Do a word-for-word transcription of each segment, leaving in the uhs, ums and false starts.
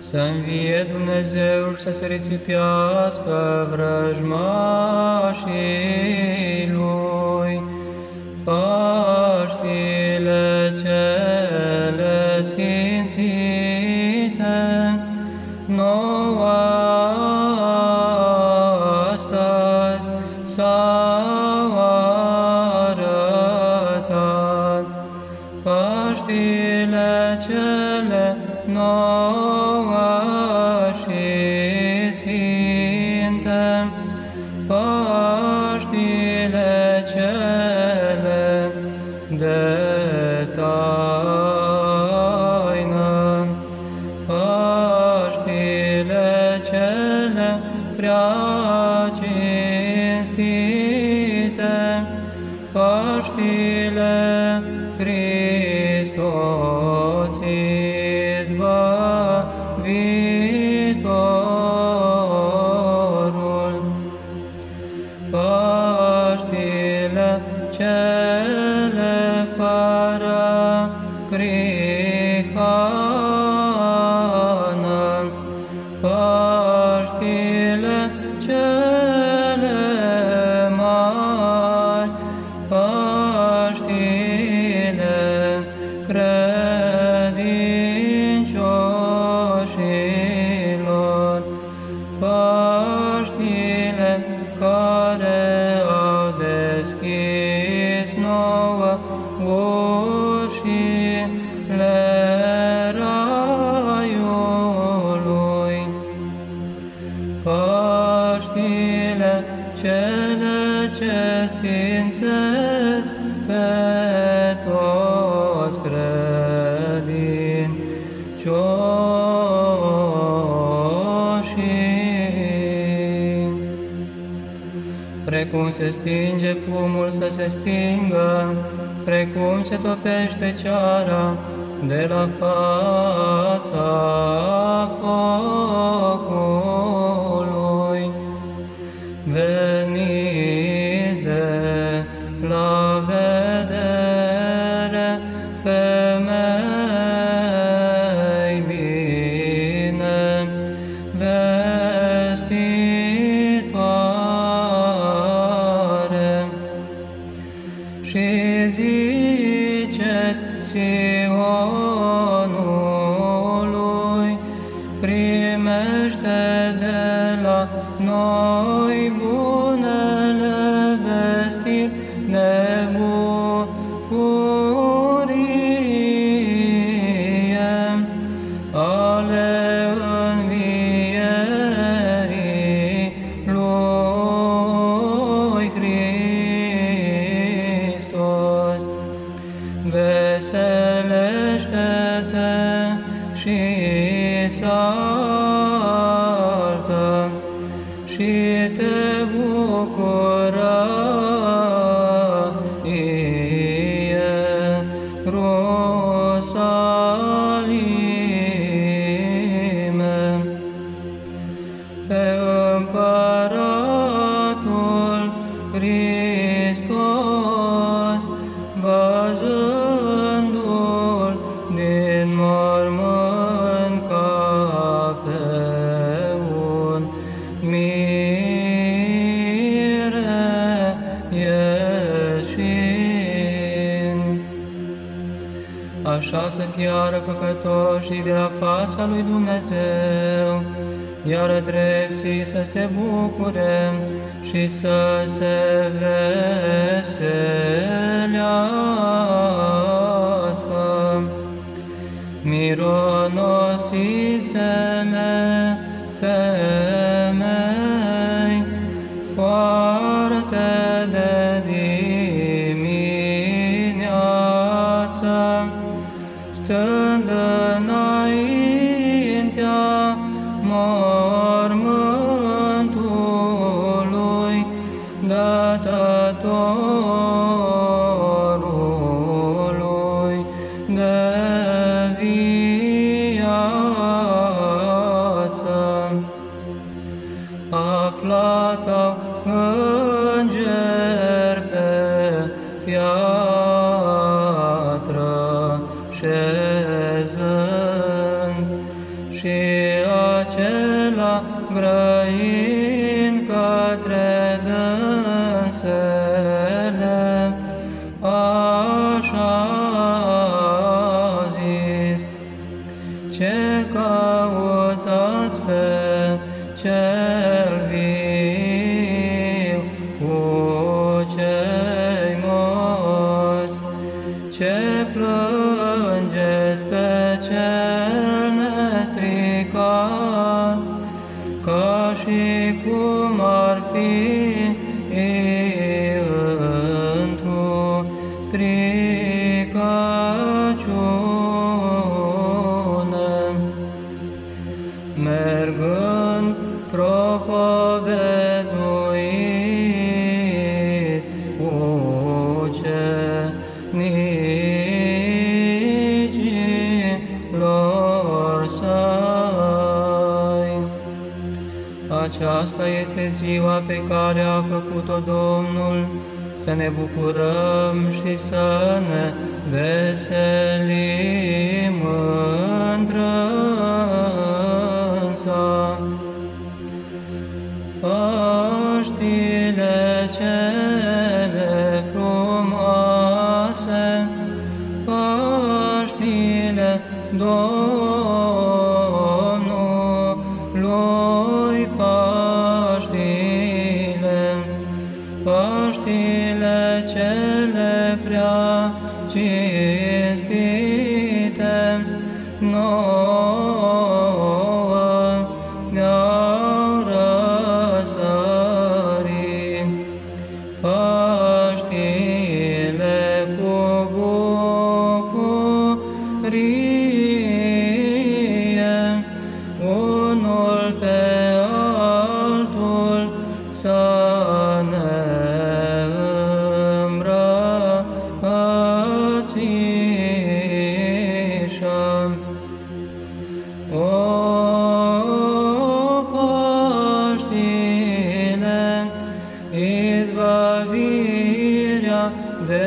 Să învie Dumnezeu și să se risipească vrăjmașii Lui. Paștile cele sfințite, nouă astăzi s-au arătat. Paștile cele nouă și sfinte, Paștile cele de taină, Paștile cele prea cinstite, Paștile Hristos Izbăvitorul, Paștile cele fără prihană, Paștile cele mari, Paștile credincioșilor, Paștile care au deschis nouă ușile raiului, Paștile cele ce sfințesc pe toți credincioșii. Precum se stinge fumul să se stingă, precum se topește ceara de la fața focului. Veniți de la vedere, femei bine vestitoare, și ziceți Sionului, primește de la noi bunele vestiri de bucurie ale învierii lui Hristos. Veselește-te și saltă și te bucură, Ierusalime, pe Împăratul Hristos, văzându-l din mormânt ca pe un mire ieșind. Așa să piară păcătoșii de la fața lui Dumnezeu, iar drepții să se bucure și să se veselească. Mironosițele femei foarte de dimineață, stând înaintea mormântului Dătătorului de viață, aflat-au îngeri pe piatră șezând, și ce căutați pe cel viu cu cei morți, ce plângeți pe cel nestricat, ca și cum ar fi într-o stricăciune, mergând propovăduiți ucenicilor săi. Aceasta este ziua pe care a făcut-o Domnul, să ne bucurăm și să ne veselim într-însa. Paștile cele frumoase, Paștile Domnului, Paștile, Paștile cele prea cinstite, nouă ne-au răsărit. Paștile cu bucurie, unul pe altul să ne îmbrățișăm. O Paștile, izbăvirea de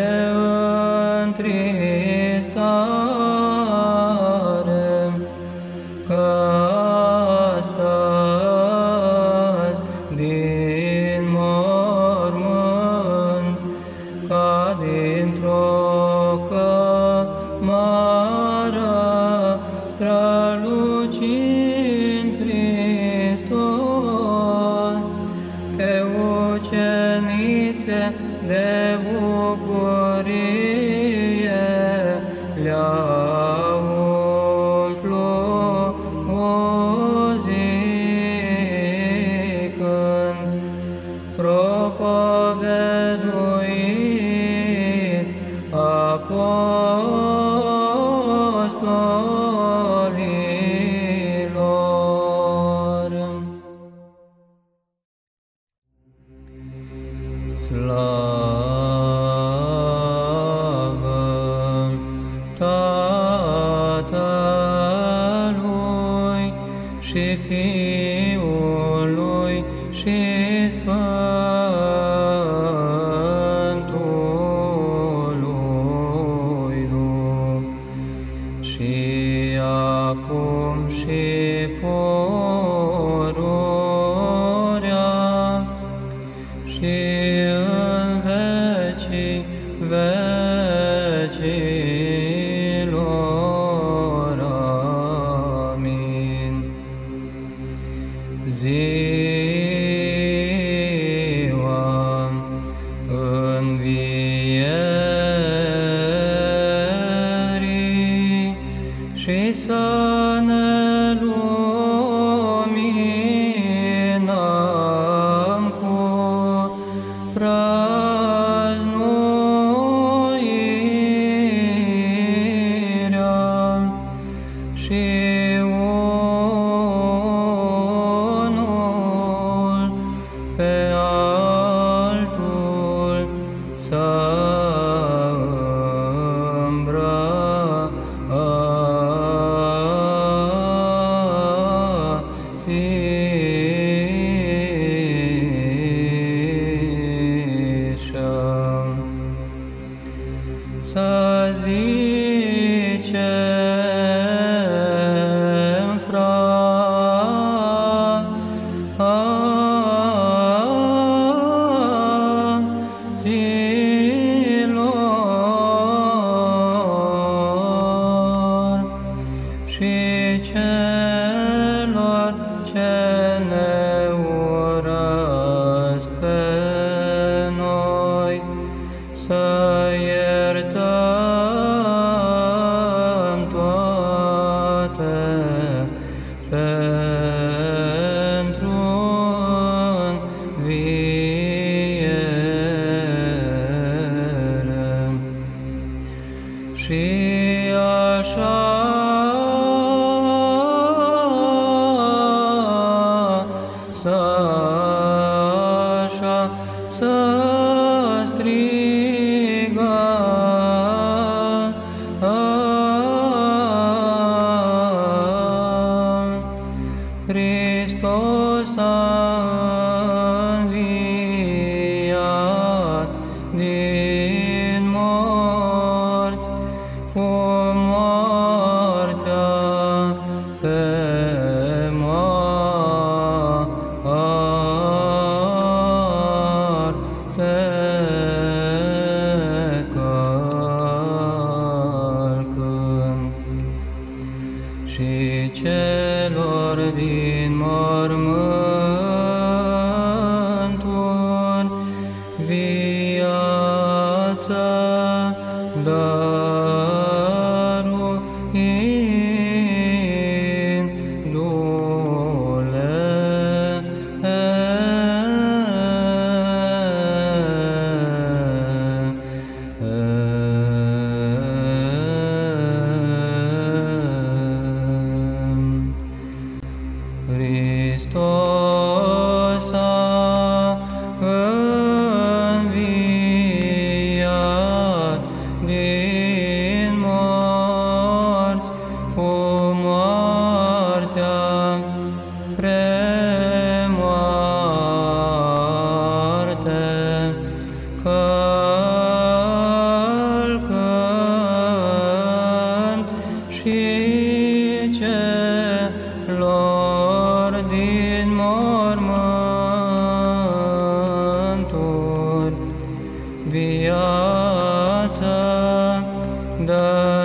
întristare, că astăzi din mormânt, ca dintr-o cămară, strălucind Hristos, pe ucenițe de bucurie le-a umplut o zi când propovăduiți apostolilor. Slavă Tatălui și Fiului și Sfântului Duh, și acum și pururea și în vecii vecilor. Amin. Ziua învierii și să ne luminăm cu prăznuirea și unul pe altul să îmbrățișăm. Să zicem și celor ce ne urăsc pe noi, să iertăm toate pentru înviere. Și așa să așa să strigăm, Hristos a înviat din morți, cu moartea pe moarte călcând. Și celor din mormânturi viață dăruindu-le Hristos a înviat din morți, cu moartea premoarte călcând, și celor din mormânturi viață dă